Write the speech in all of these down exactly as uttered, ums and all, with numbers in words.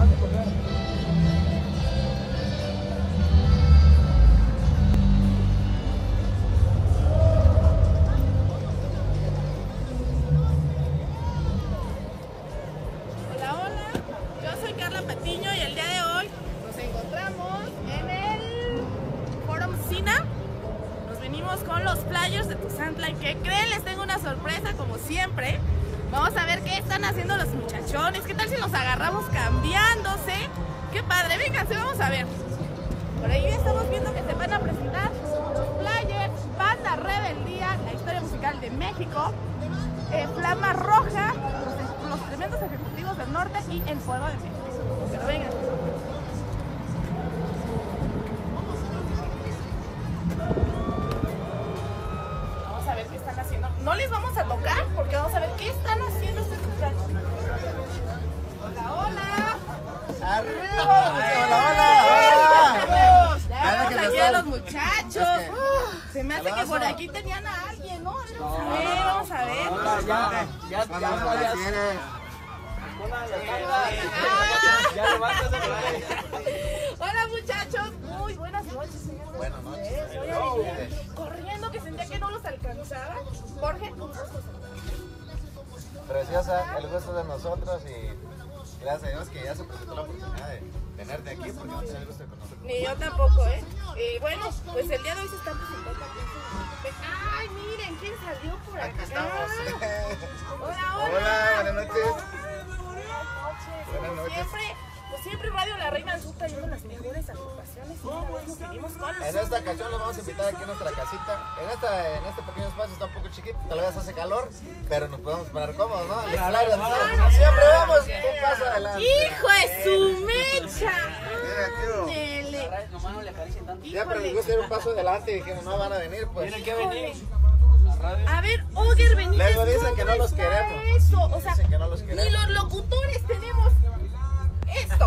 Con los Players de Tuzantla. ¿Y qué creen? Les tengo una sorpresa como siempre. Vamos a ver qué están haciendo los muchachones. ¿Qué tal si nos agarramos cambiándose? ¡Qué padre! Vénganse, vamos a ver. Por ahí estamos viendo que se van a presentar los Players, Banda Rebeldía, la historia musical de México, eh, Flama Roja, los, los tremendos ejecutivos del norte y el fuego de México. Pero vengan. No les vamos a tocar porque vamos a ver qué están haciendo estos muchachos. Hola, hola. Arriba. Hola, hola. Hola. Ya vamos aquí a los muchachos. Es que... uh, se me hace que por aquí tenían a alguien, ¿no? Vamos a ver, vamos a ver. Hola, ya, ya, ya, ya, hola muchachos, muy buenas noches, señor. Buenas noches. Eh, corriendo que sentía que no los alcanzaba. Jorge, preciosa, el gusto de nosotros y gracias a Dios que ya se presentó la oportunidad de tenerte aquí porque no tenía el gusto de conocer. Ni yo tampoco, ¿eh? Y bueno, pues el día de hoy se están presentando aquí. ¡Ay, miren! ¿Quién salió por acá? Aquí estamos. Hola, hola. Hola, buenas noches. Buenas noches. Siempre, pues siempre Radio La Reina del Sur trayendo las mejores agrupaciones y esta vez nos venimos con los... En esta ocasión los vamos a invitar aquí a nuestra casita. En, esta, en este pequeño espacio está un poco chiquito, tal vez hace calor, pero nos podemos poner cómodos, ¿no? Claro, claro, claro. Siempre vamos un paso adelante. ¡Hijo de su mecha! Mira, tío. Siempre les gusta ir un paso adelante y dijeron, no van a venir, pues. Tienen que venir. A ver, Oger, venid. Luego dicen que no los queremos. Eso, o sea, dicen que no los queremos. Ni los locutores tenemos esto.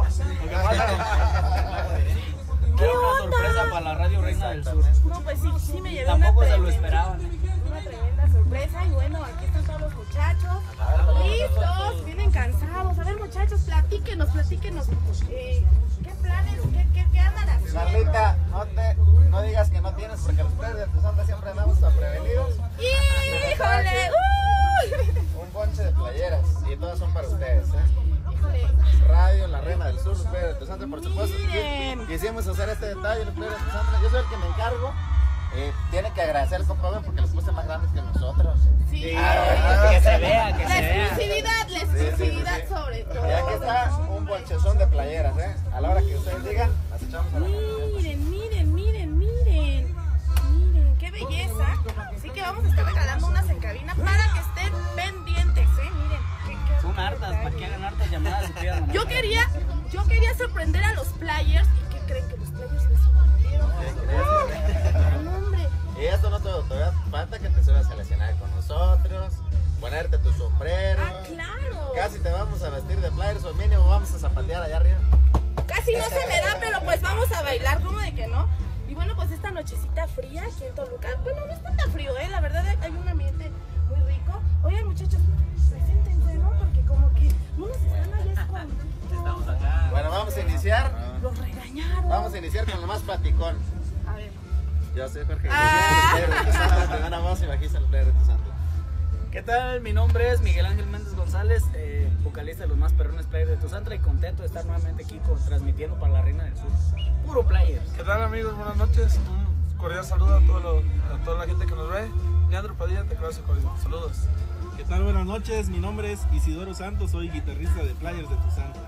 Era una sorpresa para la Radio Reina del Sur. No, pues sí, sí me llevé Tampoco una se lo tremenda, esperaban. una tremenda sorpresa. Y bueno, aquí están todos los muchachos. Listos, vienen cansados. A ver, muchachos, platíquenos, platíquenos. Eh, ¿Qué planes? ¿Qué, qué, qué andan haciendo? Carlita, no, te, no digas que no tienes porque los Players de Tuzantla siempre andamos tan prevenidos. ¡Híjole! ¡Uy! Un bonche de playeras y todas son para ustedes, ¿eh? ¡Híjole! Radio La Reina del Sur, los Players de Tuzantla, por supuesto. Miren. Quisimos hacer este detalle, los Players de Tuzantla. Yo soy el que me encargo. Eh, tiene que agradecer al compa Ben porque los puse más grandes que nosotros. Sí, Ah, Que se vea, que la se vea. exclusividad, la exclusividad sobre todo. Y aquí está un bolchezón de playeras, ¿eh? A la hora que ustedes digan, las echamos a la mano. Miren, miren, miren, miren. Miren, qué belleza. Así que vamos a estar regalando unas en cabina para que estén pendientes, ¿eh? Miren. Qué, qué Son hartas, para que hagan hartas llamadas y pidan nomás. Yo quería, yo quería sorprender a los Players. ¿Y qué creen que los Players les sorprendieron? ¡Oh! ¡Hombre! Y esto no todo, todavía falta que te subas al escenario con nosotros, ponerte tu sombrero. ¡Ah, claro! Casi te vamos a vestir de Players o mínimo vamos a zapatear allá arriba. Casi no se me da, pero pues vamos a bailar, ¿cómo de que no? Y bueno, pues esta nochecita fría aquí en Toluca, bueno, no está tan frío, ¿eh? La verdad hay un ambiente muy rico. Oigan, muchachos, preséntense, ¿no? Porque como que no nos están allá escondidos. Estamos acá. Bueno, vamos a iniciar. Los regañaron. Vamos a iniciar con lo más platicón. A ver. Yo soy Jorge. Ah. Yo soy los Players de Tuzantla, te dan a voz y bajista los Players de Tuzantla. ¿Qué tal? Mi nombre es Miguel Ángel Méndez González, eh, vocalista de los más perrones Players de Tuzantla y contento de estar nuevamente aquí con, transmitiendo para la Reina del Sur. Puro Players. ¿Qué tal amigos? Buenas noches. Un cordial saludo a, todo lo, a toda la gente que nos ve. Leandro Padilla, te conoce cordial. Saludos. ¿Qué tal? Buenas noches, mi nombre es Isidoro Santos, soy guitarrista de Players de Tuzantla.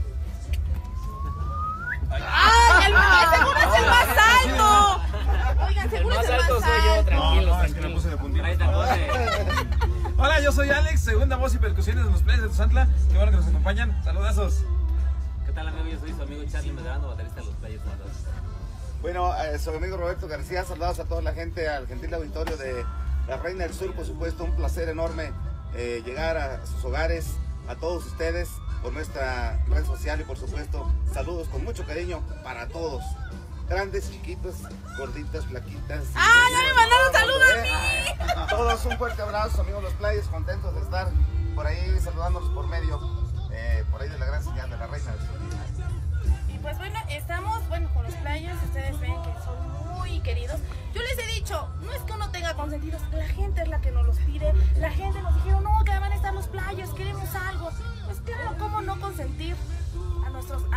¡Ay, el más, seguro es el más alto! Oigan, El seguro más es el alto más soy yo, alto. tranquilo. No, no, es que me puse de puntito. Ahí te acordé. Hola, yo soy Alex, segunda voz y percusiones de los Players de Tuzantla. Qué bueno que nos acompañan. Saludazos. ¿Qué tal, amigo? Yo soy su amigo Charlie Medrano, baterista de los Players de Tuzantla. Bueno, eh, soy amigo Roberto García, saludos a toda la gente, al gentil auditorio de la Reina del Sur, por supuesto, un placer enorme eh, llegar a sus hogares, a todos ustedes, por nuestra red social y por supuesto, saludos con mucho cariño para todos, grandes, chiquitos, gorditas, flaquitas. ¡Ah, ya me mandaron saludos a mí! Eh, todos un fuerte abrazo, amigos los Players, contentos de estar por ahí saludándolos por medio, eh, por ahí de la gran señal de la Reina del Sur.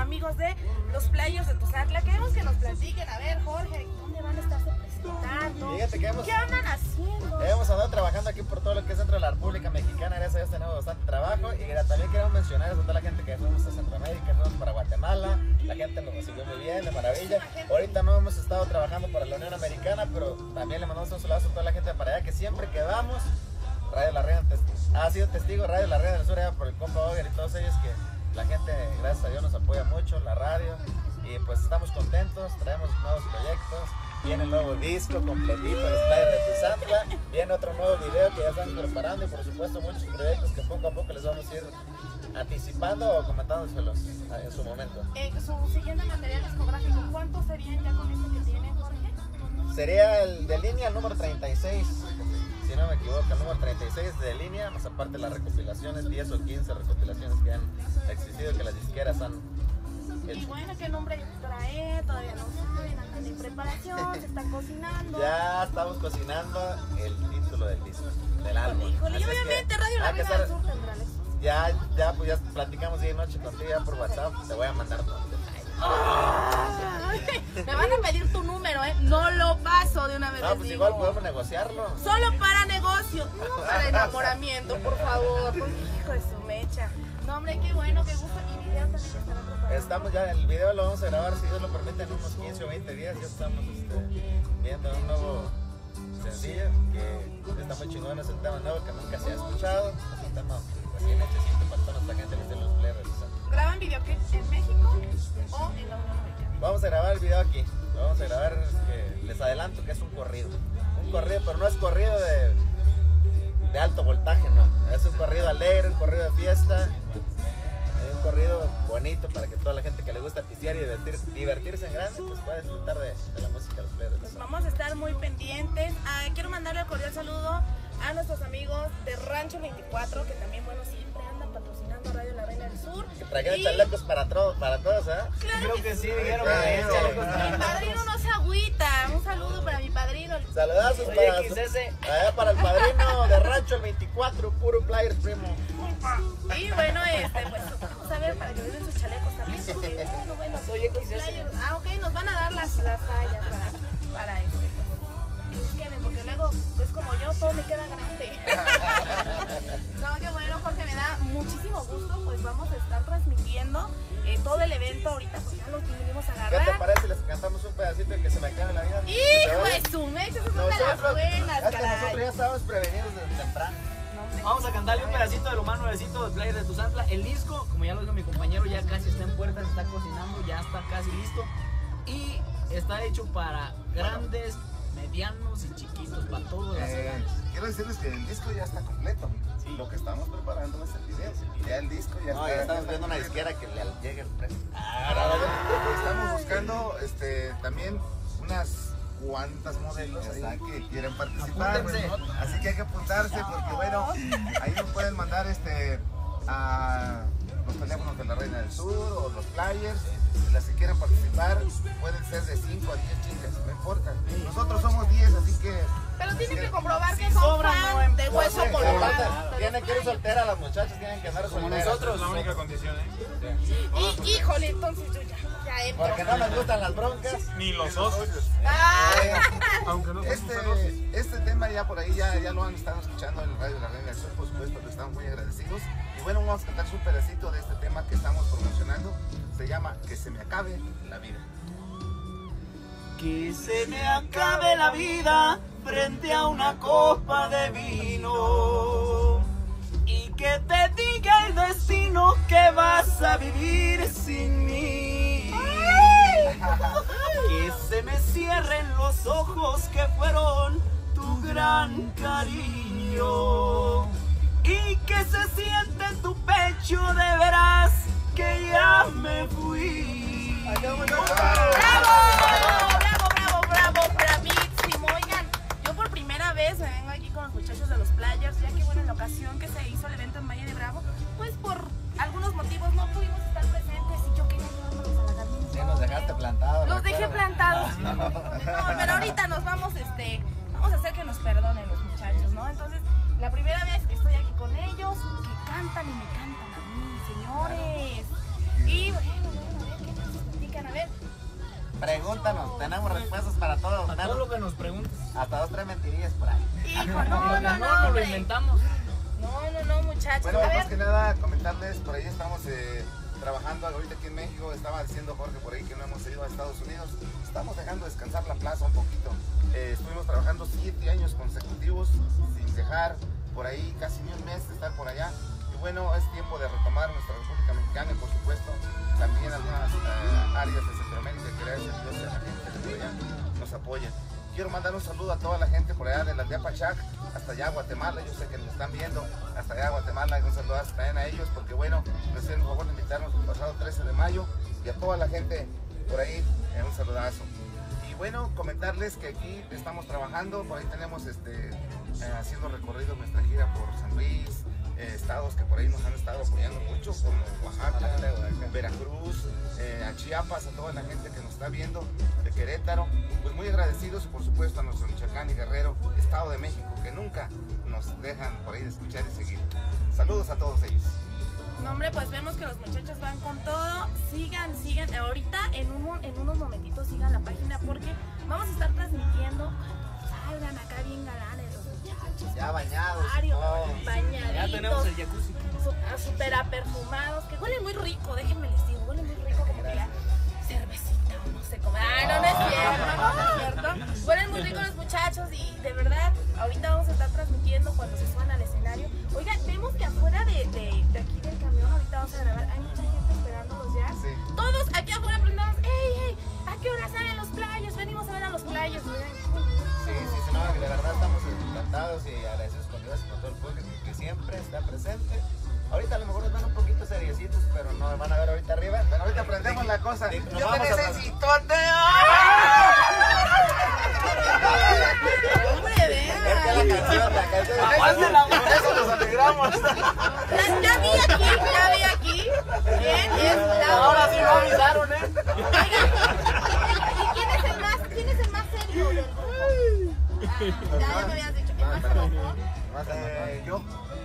amigos de los Players de Tuzantla. Queremos que nos platiquen, a ver, Jorge, ¿dónde van a estarse presentando? Fíjate que hemos, ¿Qué andan haciendo? hemos andado trabajando aquí por todo lo que es dentro de la República Mexicana. Gracias a Dios tenemos bastante trabajo. Y mira, también queremos mencionar a toda la gente que fuimos a Centroamérica, fuimos para Guatemala. La gente nos recibió muy bien, de maravilla. Ahorita no hemos estado trabajando para la Unión Americana, pero también le mandamos un saludo a toda la gente de para allá, que siempre que vamos, Radio La Reina ha sido testigo, Radio La Reina del Sur, ya por el compa Oger y todos ellos, que la gente, gracias a Dios, nos apoya mucho, la radio, y pues estamos contentos, traemos nuevos proyectos, viene el nuevo disco completito, los Players de Tuzantla, viene otro nuevo video que ya están preparando, y por supuesto muchos proyectos que poco a poco les vamos a ir anticipando o comentándoselos en su momento. Eh, su siguiente material discográfico, ¿cuántos serían ya con este que tienen, Jorge? Sería el de línea número treinta y seis, si no me equivoco, el número treinta y seis de línea, más aparte las recopilaciones, diez o quince recopilaciones que han existido, que las disqueras han hecho. Y bueno, ¿qué nombre trae? Todavía no saben, andan en preparación, se están cocinando. Ya estamos cocinando el título del disco, del álbum. Híjole, y Así es obviamente que Radio La hay que Reina del estar- Sur tendrá eso. Ya, ya, pues ya platicamos día y noche contigo ya por WhatsApp, te voy a mandar todo. Ay, me van a pedir tu número, ¿eh? No lo paso de una vez. No, les pues digo. igual podemos negociarlo. Solo para negocio, no para enamoramiento, por favor. Hijo de su mecha. No, hombre, qué bueno, qué gusto. Y video también que estará preparado. Estamos ya, el video lo vamos a grabar, si Dios lo permite, en unos quince o veinte días. Ya estamos este, viendo un nuevo sencillo que está muy chingón, es un tema nuevo que nunca se ha escuchado. Es un tema recién hechecito para toda nuestra gente desde los Players de Tuzantla. ¿Graban videoclips en México o en la Unión Americana? Vamos a grabar el video aquí. Lo vamos a grabar, que les adelanto que es un corrido. Un corrido, pero no es corrido de, de alto voltaje, no. Es un corrido alegre, un corrido de fiesta. eh, Un corrido bonito para que toda la gente que le gusta pistear y divertir, divertirse en grande, pues pueda disfrutar de, de la música de los Players de Pues Tuzantla. vamos a estar muy pendientes. Ah, quiero mandarle un cordial saludo a nuestros amigos de Rancho veinticuatro, que también, bueno, siempre andan patrocinando Radio La Reina del Sur. Que traigan Y- chalecos para, tro- para todos, ¿eh? Claro Creo que sí, dijeron Claro. que es chalecos Mi para padrino no se agüita. Un saludo para mi padrino. Saludazos Oye, para, X S. allá para el padrino de Rancho el veinticuatro, puro Players, primo. Y bueno, este, pues vamos a ver para que den sus chalecos también. Porque, bueno, bueno, Soy X S. players- Ah, ok, nos van a dar las, las tallas para, para este. Pues, busquen, porque luego, pues como yo, todo me queda grande. No, qué bueno, Jorge, me da muchísimo gusto. Pues vamos a estar transmitiendo eh, todo el evento ahorita, pues ya los vinimos a ¿Qué te agarrar. parece si les cantamos un pedacito de que se me acabe la vida? ¡Hijo de su mecha! Esas son de las Nosotros, buenas, es que nosotros caray. ya estábamos prevenidos desde temprano. No, hombre. Vamos a cantarle un pedacito de lo más nuevecito de Players de Tuzantla. El disco, como ya lo dijo mi compañero, ya casi está en puertas, está cocinando, ya está casi listo. Y está hecho para grandes, medianos y chiquitos, para todas las Eh, edades. quiero decirles que el disco ya está completo. Lo que estamos preparando es el video. Ya el disco ya No, está. ya estamos viendo una disquera que le llegue el precio. Estamos buscando este, también unas cuantas modelos ahí que quieren participar. Apúntense. Así que hay que apuntarse porque bueno, ahí nos pueden mandar este a los teléfonos de la Reina del Sur o los Players. Las que quieran participar pueden ser de cinco a diez chicas, no importa. Nosotros somos diez, así que Pero tienen que comprobar que Si son sobran, fans no, de hueso No sé, colorado. pero tienen que ir solteras las muchachas, tienen que andar Como solteras. nosotros. Es la única condición, ¿eh? Y híjole, entonces yo ya, ya entro. Porque no nos gustan las broncas. Ni los socios. Ah, Aunque no somos celosos. Este, este tema ya por ahí ya, ya lo han estado escuchando en el Radio de la Reina del Sur, por supuesto que estamos muy agradecidos. Y bueno, vamos a cantar un pedacito de este tema que estamos promocionando. Se llama Que se me acabe la vida. Que se me acabe la vida frente a una copa de vino y que te diga el destino que vas a vivir sin mí. Que se me cierren los ojos que fueron tu gran cariño y que se siente en tu pecho de veras que ya me fui. ¡Bravo! ¡Bravo, bravo, bravo! ¡Bravísimo! Oigan, yo por primera vez me vengo aquí con los muchachos de los Players, ya que bueno, en la ocasión que se hizo el evento en Valle de Bravo, pues por algunos motivos no pudimos estar presentes y yo quería llevármelos a la Garmin. Sí, nos dejaste plantados. Los dejé recuerda. plantados. No, pero ahorita nos vamos, este, vamos a hacer que nos perdonen los muchachos, ¿no? Entonces, la primera vez que estoy aquí con ellos, que cantan y me cantan a mí, señores. Y bueno, bueno, a ver, Pregúntanos, tenemos respuestas para todo. A todo lo que nos preguntes. Hasta dos, tres mentirillas por ahí. Hijo, no, no, no, No, lo hombre. inventamos. No, no, no, muchachos. Bueno, A más ver, que nada comentarles, por ahí estamos eh, trabajando ahorita aquí en México. Estaba diciendo Jorge por ahí que no hemos ido a Estados Unidos. Estamos dejando descansar la plaza un poquito. Eh, estuvimos trabajando siete años consecutivos sin dejar por ahí casi ni un mes de estar por allá. Y bueno, es tiempo de retomar nuestra República Mexicana y por supuesto también algunas eh, áreas de Centroamérica que gracias a Dios a la gente de por allá nos apoya. Quiero mandar un saludo a toda la gente por allá de la de Apachac hasta allá Guatemala. Yo sé que nos están viendo hasta allá Guatemala. Un saludo también a ellos porque bueno, nos hicieron el favor de invitarnos el pasado trece de mayo y a toda la gente por ahí eh, un saludazo. Y bueno, comentarles que aquí estamos trabajando, por ahí tenemos este, eh, haciendo recorrido nuestra gira por San Luis, eh, estados que por ahí nos han estado apoyando mucho, como Oaxaca, Veracruz, eh, a Chiapas, a toda la gente que nos está viendo, de Querétaro, pues muy agradecidos por supuesto a nuestro Michoacán y Guerrero, Estado de México, que nunca nos dejan por ahí de escuchar y seguir. Saludos a todos ellos. no, hombre, pues vemos que los muchachos van con todo. Sigan, sigan. Ahorita en, un, en unos momentitos sigan la página porque vamos a estar transmitiendo. Salgan acá bien galanes los muchachos. Ya bañados. Varios, Oh, bañaditos. Ya tenemos el jacuzzi. su- Súper aperfumados, que huelen muy rico, déjenme les digo, huelen muy rico como que ya cervecita o no sé cómo. Ay, no, no es cierto, no, no es cierto. Huelen muy rico los muchachos y de verdad, ahorita vamos a estar transmitiendo cuando se suban al escenario. Oigan, vemos que afuera de, de, de aquí del camión, ahorita vamos a grabar, hay mucha gente esperándolos ya. Sí. Todos aquí afuera prendamos, ¡ey, ey! ¿A qué hora salen los playos? Venimos a ver a los playos, miren. Sí, sí, sí, no, de verdad estamos encantados y agradecidos con Dios y con todo el público que siempre está presente. Ahorita a lo mejor nos ven un poquito seriecitos, pero no van a ver ahorita arriba. Pero ahorita aprendemos la cosa. Sí, nos Yo te vamos a- necesito, te ¡Hombre, Es que vean! la canción, la canción. Aguante la Con eso nos alegramos. Ya, ya vi aquí, ya vi aquí. ¿Quién es la Ahora sí no avisaron, ¿eh? Oigan, ¿y quién es el más, quién es el más serio del grupo? Ah, ya, ya me habías dicho que el más serio. Eh, yo.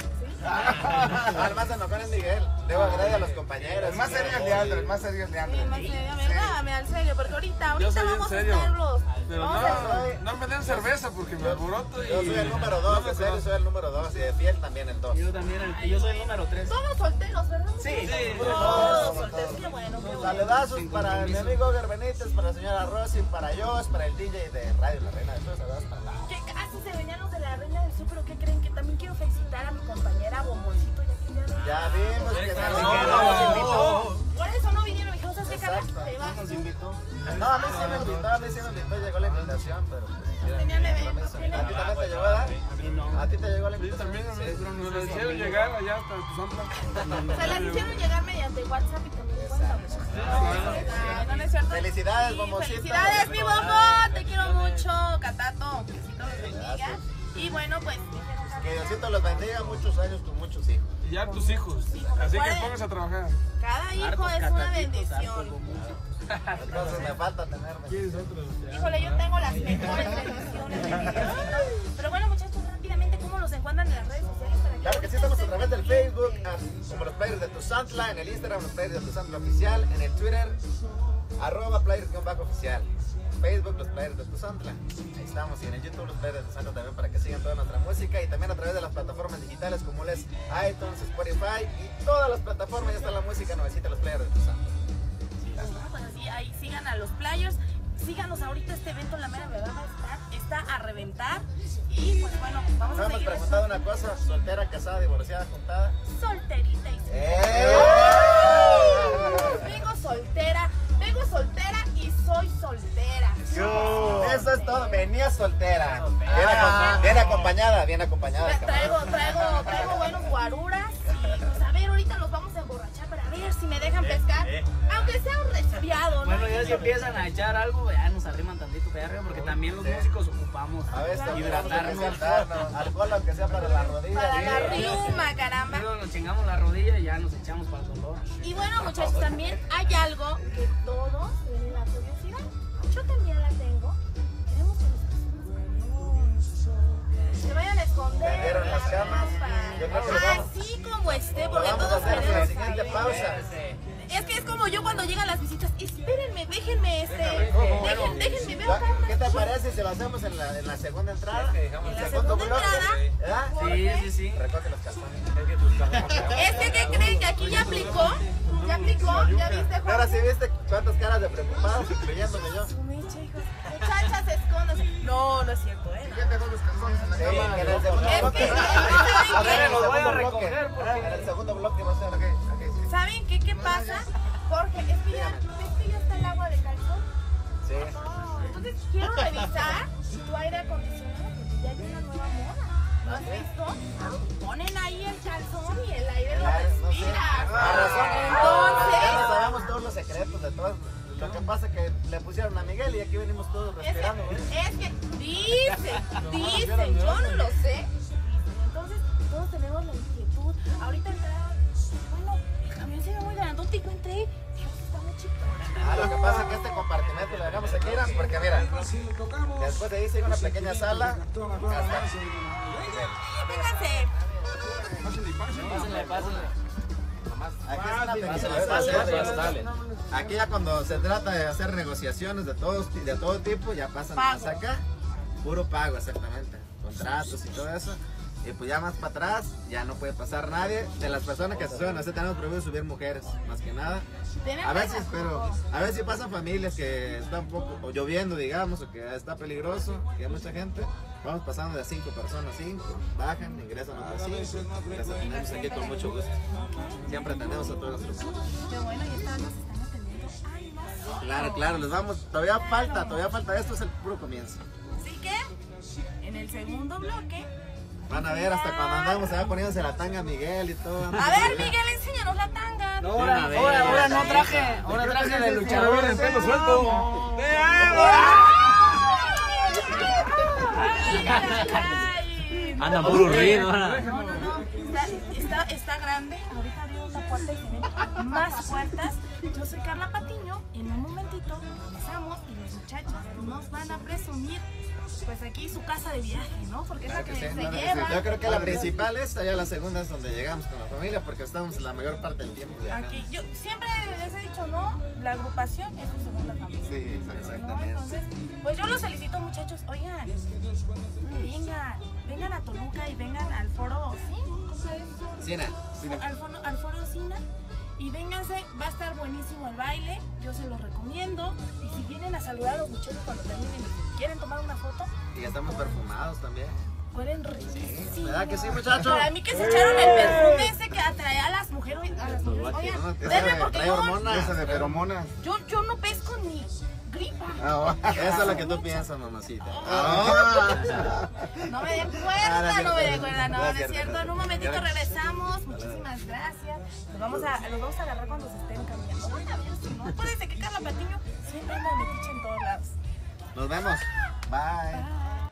Ah, el más enojón es Miguel. Debo agregar a los compañeros. El más serio es Leandro, el más serio es Leandro. Sí, más serio. A ver, dame al serio, porque ahorita, Yo ahorita soy en vamos a serio. estarlos. Pero Vamos a- no, no me den cerveza porque me alboroto y... Yo soy el número dos, de serio soy el número dos y de fiel también el dos. Yo también, el, yo soy el número tres. Somos solteros, ¿verdad? Sí, Sí. Oh, solteros, qué bueno, qué bueno. Saludazos para mi amigo Oger Benítez, para la señora Rosy, para Josh, para el D J de Radio La Reina del Sur. Saludos para todos. Que casi se venían los de la Reina del Sur, pero ¿qué creen? Que también quiero felicitar a mi compañera Bomboncito, ya que ya no- Ya vimos que No, no, no, nos no, invitó. Por eso no vinieron, me dijeron, ¿sabes qué, Carla? Exacto, Te vas. nos invitó. No, a mí sí me invitó, a mí sí me invitó, llegó la invitación, pero pues, ya, Tenían evento, compromiso. tenían ¿A ti también te llegó, verdad? A mí no. ¿A ti te llegó la Sí, invitación? también me, Sí. me lo hicieron llegar allá hasta Tuzantla. Se las hicieron llegar mediante WhatsApp y también cuenta. Ay, no, no es cierto. Felicidades, Sí, Bomboncito. felicidades, mi bombo. Te quiero mucho, Catato. Que Diosito los bendiga. Y bueno, pues. Que Diosito los bendiga muchos años con muchos hijos. Y ya tus hijos. Así que pónganse a trabajar. Cada hijo Hartos es una catatitos, bendición. hartos bombones. Entonces me falta tenerme. ¿Quieres otro? Híjole, yo tengo las mejores bendiciones de mi Diosito. Pero bueno, muchachos, rápidamente, ¿cómo los encuentran en las redes sociales? Para que Claro que sí, estamos a través del Facebook, ah, como los players de Tuzantla, en el Instagram, los players de Tuzantla oficial, en el Twitter, arroba players-oficial. Facebook, los players de Tuzantla. Ahí estamos. Y en el YouTube, los players de Tuzantla también para que sigan toda nuestra música. Y también a través de las plataformas digitales como les iTunes, Spotify y todas las plataformas. Ya está la música nuevecita de los players de Tuzantla. Pues así, ahí sigan a los players. Síganos ahorita, este evento, la mera verdad, va a estar, está a reventar. Y pues bueno, vamos Nos a hemos seguir preguntado una cosa: soltera, casada, divorciada, juntada. solterita y ¡Eh! Vengo soltera, vengo soltera y soy soltera. Eso es todo, venía soltera. Bien, acom- bien acompañada, bien acompañada. Tra- Traigo, traigo, traigo buenos guaruras y pues a ver, ahorita los vamos a emborrachar para ver si me dejan pescar. Aunque sea un resfriado, ¿no? Bueno, ya si empiezan a echar algo, ya nos arriman tantito para arriba, porque también los músicos ocupamos A veces hidratarnos. hidratarnos, alcohol aunque sea para la rodilla. Para la sí. riuma, caramba. Luego nos chingamos la rodilla y ya nos echamos para el dolor. Y bueno, muchachos, también hay algo que todos tienen la curiosidad. Yo también la tengo. Queremos que nos se vayan a esconder. ¿Perdieron las camas? Yo creo que lo vamos- Así como esté, Lo porque vamos a todos hacer en la queremos siguiente saber. pausa. Es que es como yo cuando cuando llegan las visitas, espérenme, déjenme, este, dejen, déjenme ver acá. ¿Qué te parece si lo hacemos en la, en la segunda entrada? En la segunda entrada. ¿Verdad? Sí, sí, sí. Recoge los calzones. Es que, ¿qué creen? Que aquí ya aplicó, ya aplicó, ya viste, Juan. Ahora sí viste cuántas caras de preocupados, incluyéndome yo. Su mecha, hijos. Muchachas, escóndanse. No, no es cierto, ¿eh? ¿Quién dejó los calzones en la Sí, cama? que en el segundo Es bloque. que, A ¿saben ver, qué? en el los voy a segundo recoger, bloque. porque- En el segundo bloque va a ser. Ok, ok, sí. ¿Saben qué? ¿Qué pasa? Jorge, es que ya, ¿ves que ya está el agua de calzón? Sí. Entonces quiero revisar tu aire acondicionado porque ya hay una nueva moda. ¿Lo has visto? Ponen ahí el calzón y el aire lo Claro, no sé. respira. Ah, razón. Entonces, Ya no sabemos todos los secretos de todas. Lo que pasa es que le pusieron a Miguel y aquí venimos todos es respirando. ¿eh? que, es que dicen, dicen, yo no lo sé. Entonces, todos tenemos la inquietud. Ahorita entraron, bueno, el camión se ve muy grandote y yo entré. Dios, está muy chiquito. Ah, lo que pasa es que este compartimento lo dejamos aquí, ¿no? Porque mira, después de ahí sigue una pequeña sala. Hasta Vénganse. Pásenle, pásenle. aquí es una pequeña Pásenle, sala. pásenle, dale. Aquí ya cuando se trata de hacer negociaciones de todo, de todo tipo, ya pasan Pago. más acá. Puro pago, exactamente. Contratos y todo eso. Y pues ya más para atrás, ya no puede pasar nadie. De las personas que se suben, así tenemos prohibido subir mujeres, más que nada. Tenemos A veces, pero a veces si pasan familias que está un poco, o lloviendo, digamos, o que está peligroso, que hay mucha gente. Vamos pasando de cinco personas, cinco, bajan, ingresan otras cinco. Las atendemos aquí con mucho gusto. Siempre atendemos a todos nuestros. Qué bueno, y esta nos están atendiendo. Ay, no. Claro, claro, les vamos, todavía falta, todavía falta, esto es el puro comienzo. Así que, en el segundo bloque. Van a ver hasta cuando andamos se va poniéndose la tanga Miguel y todo. A ver, Miguel, enséñanos la tanga. No, ahora, ahora, ahora no traje, ahora traje de luchador en pelo suelto. Ay, ay, no. Andan puro río, ahora. No, no, no. Está, está, está grande. Ahorita abrió una puerta y se ven más puertas. Yo soy Carla Patiño. En un momentito regresamos y los muchachos nos van a presumir, pues aquí su casa de viaje, ¿no? Porque es la que Sí, se no, no, lleva. yo creo que la principal es allá la segunda es donde llegamos con la familia porque estamos la mayor parte del tiempo viajando. Aquí, yo siempre les he dicho, no, la agrupación es su segunda familia. Sí, ¿No? Exactamente. Entonces, pues yo los felicito, muchachos. Oigan, vengan, vengan a Toluca y vengan al foro, ¿sí? ¿Cómo se llama? Sina, Al foro, al foro Sina. Y vénganse, va a estar buenísimo el baile, yo se los recomiendo. Y si vienen a saludar a los muchachos cuando terminen y quieren tomar una foto, y ya estamos perfumados también. huelen riquísimo. ¿Verdad que sí, muchachos? Para mí que se echaron el perfume ese que atrae a las mujeres. A las mujeres. Oigan, No, ese denme de- porque trae yo, hormonas. Esa de feromonas. yo, yo no pesco ni gripa. Ah, bueno. Eso es lo que tú piensas, mamacita. Ah. No me den Ah, no cuerda, es no me den cierto. cuerda, no, No no es es cierto, cierto. no es En un cierto. momentito regresamos. Muchísimas gracias. Los vamos a, los vamos a agarrar cuando se estén cambiando. Van a ver si no. Acuérdense que Carla Patiño siempre anda de metiche en todos lados. Nos vemos. Bye. Bye.